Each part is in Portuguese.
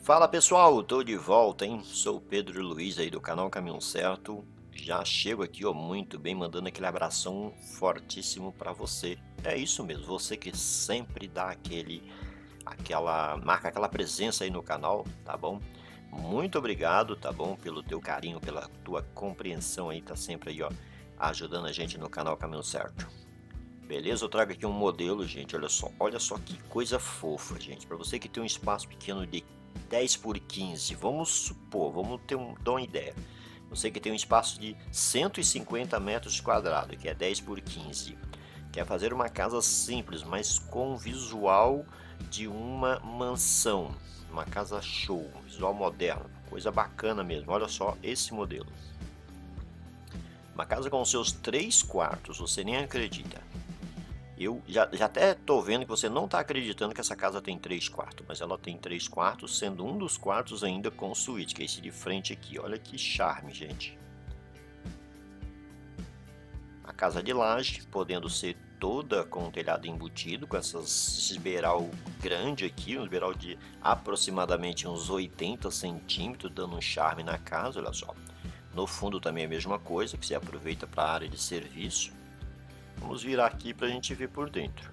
Fala pessoal, tô de volta, hein? Sou o Pedro Luiz aí do canal Caminho Certo. Já chego aqui, ó, muito bem, mandando aquele abração fortíssimo para você. É isso mesmo, você que sempre dá marca aquela presença aí no canal, tá bom? Muito obrigado, tá bom? Pelo teu carinho, pela tua compreensão aí, tá sempre aí, ó, ajudando a gente no canal Caminho Certo. Beleza? Eu trago aqui um modelo, gente, olha só que coisa fofa, gente. Para você que tem um espaço pequeno de 10 por 15, vamos supor, dar uma ideia. Você que tem um espaço de 150 metros quadrados, que é 10 por 15, quer fazer uma casa simples, mas com visual de uma mansão, uma casa show, visual moderno, coisa bacana mesmo. Olha só esse modelo. Uma casa com seus 3 quartos, você nem acredita. Eu já até tô vendo que você não está acreditando que essa casa tem 3 quartos, mas ela tem 3 quartos, sendo um dos quartos ainda com suíte, que é esse de frente aqui. Olha que charme, gente. A casa de laje, podendo ser toda com telhado embutido, com esse beiral grande aqui, um beiral de aproximadamente uns 80 centímetros, dando um charme na casa, olha só. No fundo também é a mesma coisa, que você aproveita para a área de serviço. Vamos virar aqui para a gente ver por dentro.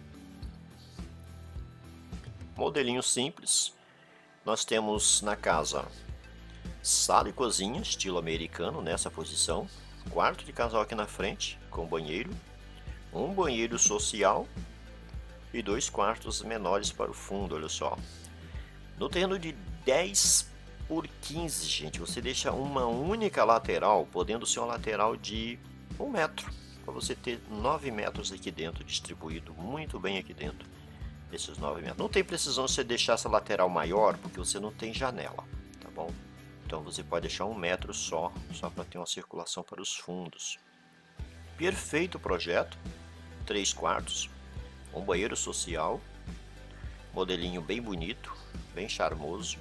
Modelinho simples. Nós temos na casa sala e cozinha, estilo americano, nessa posição. Quarto de casal aqui na frente, com banheiro. Um banheiro social e 2 quartos menores para o fundo, olha só. No terreno de 10 por 15, gente, você deixa uma única lateral, podendo ser uma lateral de 1 metro. Para você ter 9 metros aqui dentro, distribuído muito bem aqui dentro desses 9 metros. Não tem precisão de você deixar essa lateral maior, porque você não tem janela, tá bom? Então você pode deixar 1 metro só para ter uma circulação para os fundos. Perfeito projeto, 3 quartos, um banheiro social, modelinho bem bonito, bem charmoso.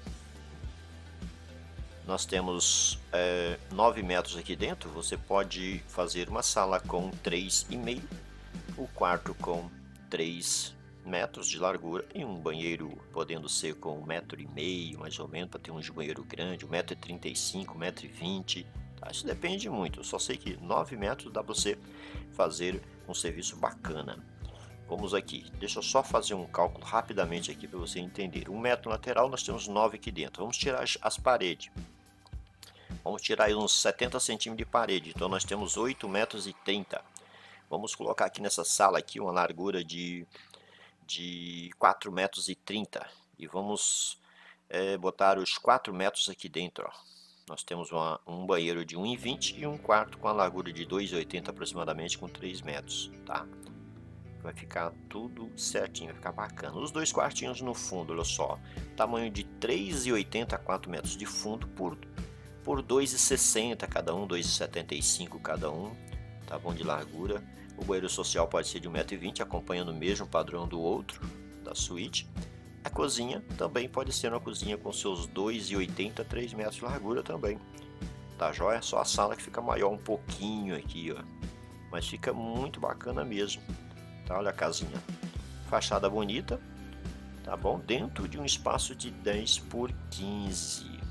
Nós temos 9 metros aqui dentro, você pode fazer uma sala com 3,5, o quarto com 3 metros de largura e um banheiro podendo ser com 1,5 m mais ou menos, para ter um banheiro grande, 1,35 m, 1,20 m, tá? Isso depende muito, eu só sei que 9 metros dá para você fazer um serviço bacana. Vamos aqui, deixa eu só fazer um cálculo rapidamente aqui para você entender. 1 metro lateral, nós temos 9 aqui dentro, vamos tirar as paredes. Vamos tirar aí uns 70 centímetros de parede, então nós temos 8,30 metros. Vamos colocar aqui nessa sala aqui uma largura de 4,30 metros e vamos botar os 4 metros aqui dentro, ó. Nós temos um banheiro de 1,20 e um quarto com a largura de 2,80 aproximadamente, com 3 metros, tá? Vai ficar tudo certinho, vai ficar bacana. Os 2 quartinhos no fundo, olha só, tamanho de 3,80 a 4 metros de fundo por 2,60 cada um, 2,75 cada um, tá bom, de largura. O banheiro social pode ser de 1,20 m, acompanhando o mesmo padrão do outro, da suíte. A cozinha também pode ser uma cozinha com seus 2,80 a 3 metros de largura também, tá joia? Só a sala que fica maior um pouquinho aqui, ó, mas fica muito bacana mesmo, tá? Olha a casinha, fachada bonita, tá bom? Dentro de um espaço de 10 por 15.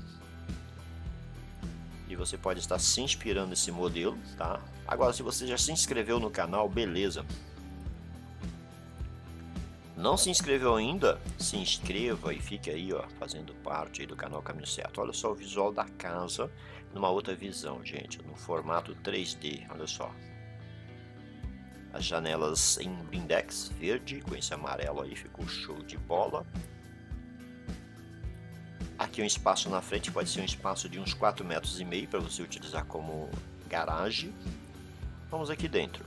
E você pode estar se inspirando nesse modelo, tá? Agora, se você já se inscreveu no canal, beleza. Não se inscreveu ainda? Se inscreva e fique aí, ó, fazendo parte aí do canal Caminho Certo. Olha só o visual da casa numa outra visão, gente, no formato 3D, olha só. As janelas em blindex verde com esse amarelo aí, ficou show de bola. Aqui um espaço na frente, pode ser um espaço de uns 4,5 metros para você utilizar como garagem. Vamos aqui dentro.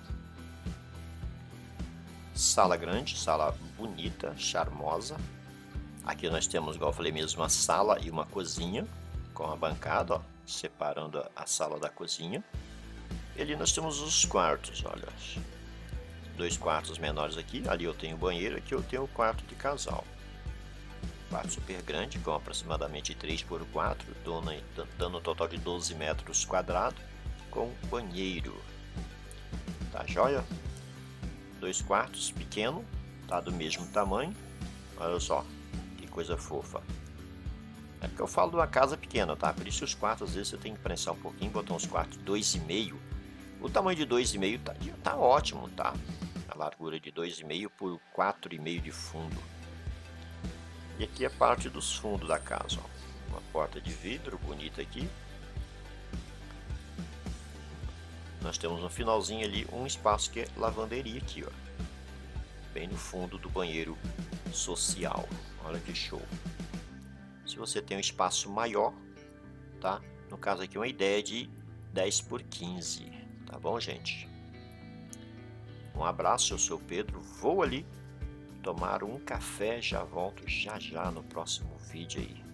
Sala grande, sala bonita, charmosa. Aqui nós temos, igual eu falei mesmo, uma sala e uma cozinha com a bancada, ó, separando a sala da cozinha. E ali nós temos os quartos, olha. 2 quartos menores aqui, ali eu tenho o banheiro, aqui eu tenho o quarto de casal. Quarto super grande, com aproximadamente 3 por 4, dando um total de 12 metros quadrados, com banheiro. Tá joia? 2 quartos, pequeno, tá do mesmo tamanho. Olha só, que coisa fofa. É porque eu falo de uma casa pequena, tá? Por isso os quartos, às vezes, você tem que prensar um pouquinho, botar uns quartos 2,5. O tamanho de 2,5 tá ótimo, tá? A largura de 2,5 por 4,5 de fundo. E aqui é parte dos fundos da casa, ó. Uma porta de vidro bonita aqui. Nós temos no finalzinho ali um espaço que é lavanderia aqui, ó. Bem no fundo do banheiro social. Olha que show. Se você tem um espaço maior, tá? No caso aqui uma ideia de 10 por 15, tá bom, gente? Um abraço, eu sou o Pedro, vou ali tomar um café, já volto já no próximo vídeo aí.